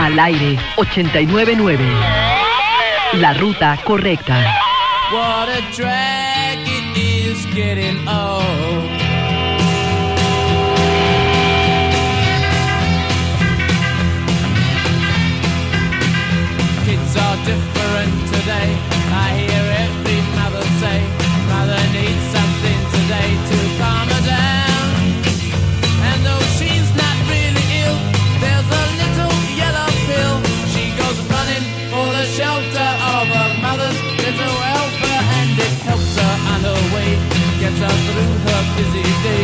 Al aire 89.9. La ruta correcta. What a drag it is getting old. Kids are different today. I hear every mother say, mother needs something today to calm her down. And though she's not really ill, there's a little yellow pill. She goes running for the shelter of her mother's little helper, and it helps her on her way, gets her through her busy day.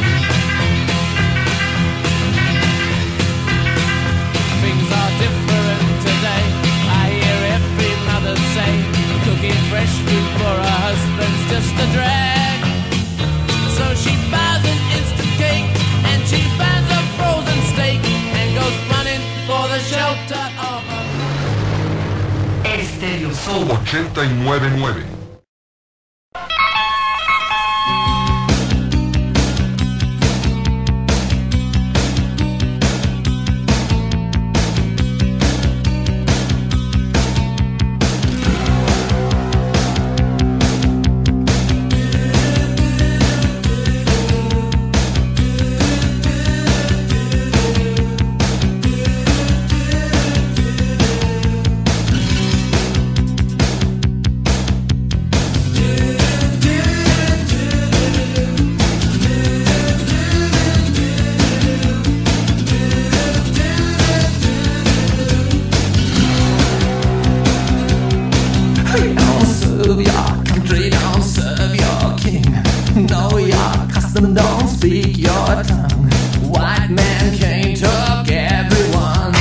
Things are different today. I hear every mother say, cooking fresh food for her husband's just a drag. So she buys an instant cake, and she finds a frozen steak, and goes running for the shelter of her. Estéreo Soul 89.9. Don't speak your tongue. White man came, took everyone.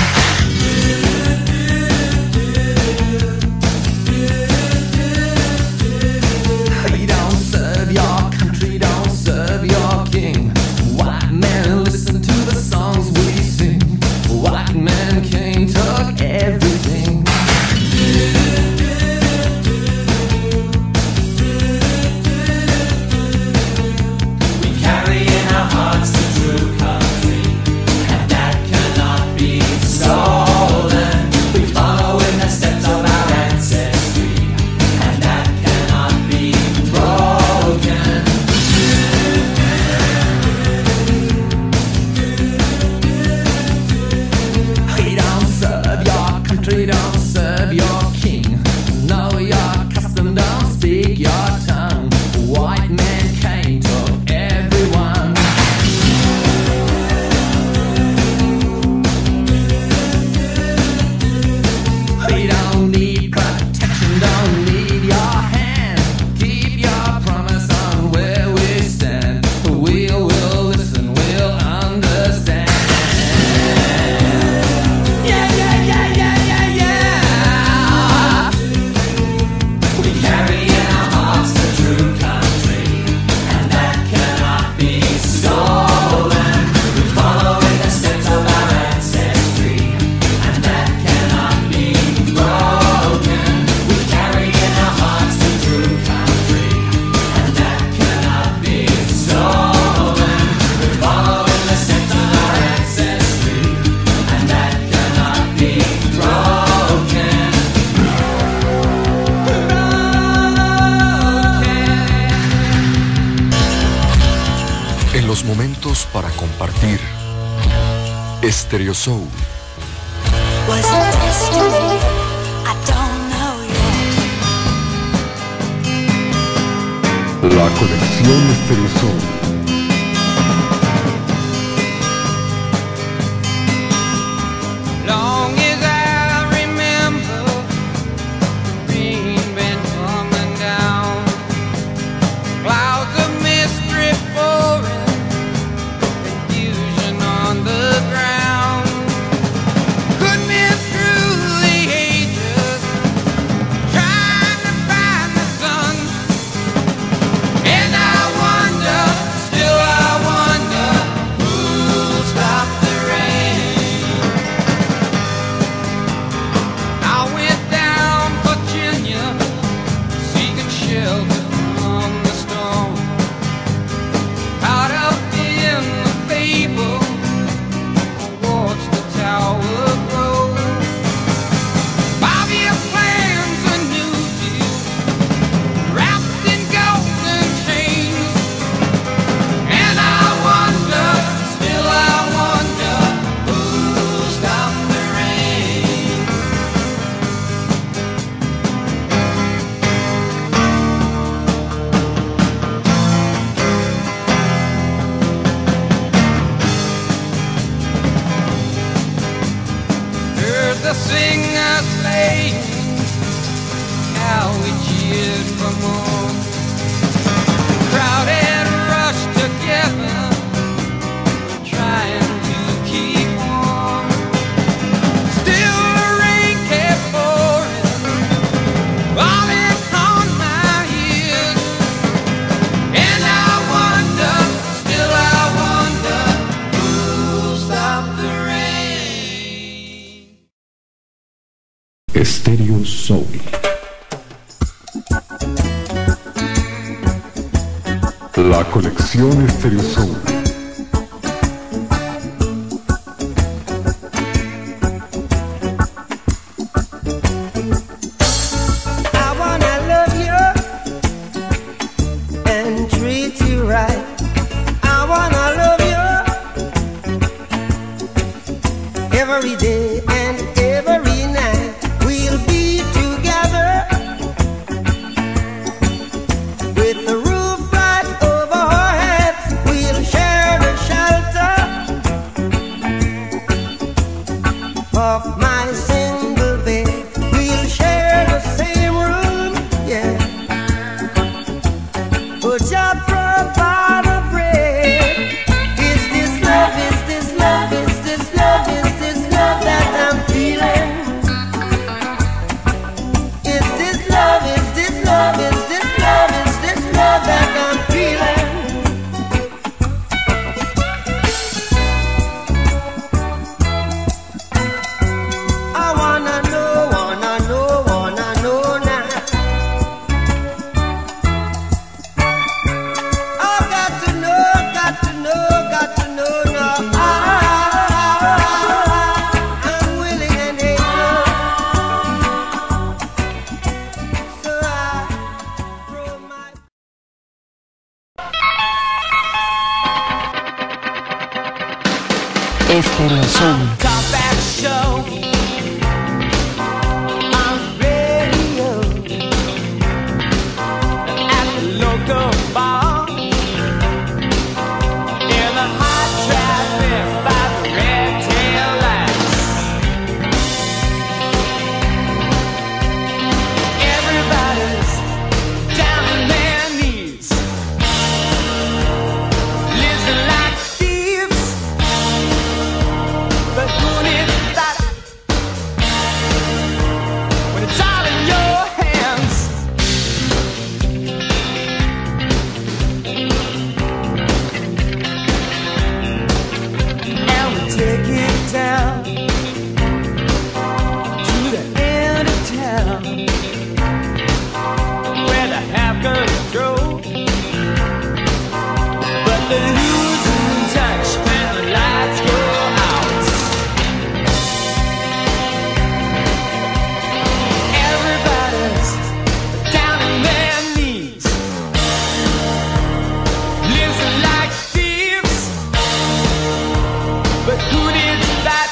He don't serve your country, don't serve your king. White man, listen to the songs we sing. White man came, took everything. Don't serve your king. Know your custom, don't speak your tongue. White man came, took everyone. We don't need protection, don't need your hand. Keep your promise on where we stand. We'll listen, we'll understand. En los momentos para compartir, Estéreo Soul. Was it destiny? I don't know yet. La conexión Estéreo Soul. Long as I remember, the rain been coming down, clouds of mystery pouring, confusion on the ground. Could be through the ages, trying to find the sun, and I wonder the singers playing, how we cheered for more. The crowd had rushed together, trying to keep warm. Still the rain kept pouring, falling on my ears. And I wonder, still I wonder, who'll stop the rain. Estéreo Soul. La colección Estéreo Soul. I wanna love you and treat you right. I wanna love you every day and every night. We'll be together with the roof right over our heads. We'll share the shelter of my single bed. We'll share the same room, yeah. But your provide a bread. Is this love? Is this love? Is this love? Is this love that I'm feeling? Is this love? Is this love? Is this love? Is this love that I'm feeling? I wanna know now. I've got to know now. I'm willing and able. So I throw my Estéreo Soul. comeback show on radio at the local bar in the hot traffic by the red tail lights. Everybody's down on their knees, living like thieves. But who needs that when it's all in your hands? And we take it down to the end of town where the half-guns go, but they lose in touch when the lights go out. Everybody's down on their knees, living like thieves. But who needs that?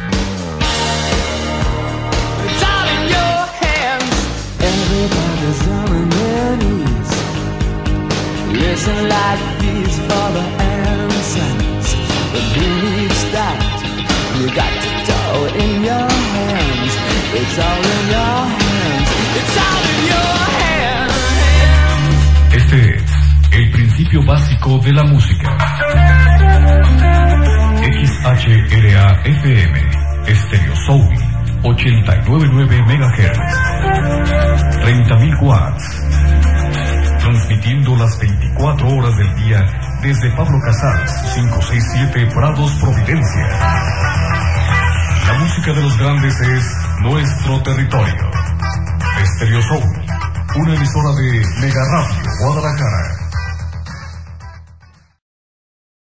It's all in your hands. Everybody's down on their knees, listen like these for the answers. But who needs that? You got to do it in your hands. It's all in your hands. It's all in your hands. Este es el principio básico de la música. XHRA-FM, Estéreo Soul, 89.9 MHz, 30.000 watts. Transmitiendo las 24 horas del día desde Pablo Casals, 567 Prados, Providencia. La música de los grandes es nuestro territorio. Estéreo Soul, una emisora de Mega Radio Guadalajara.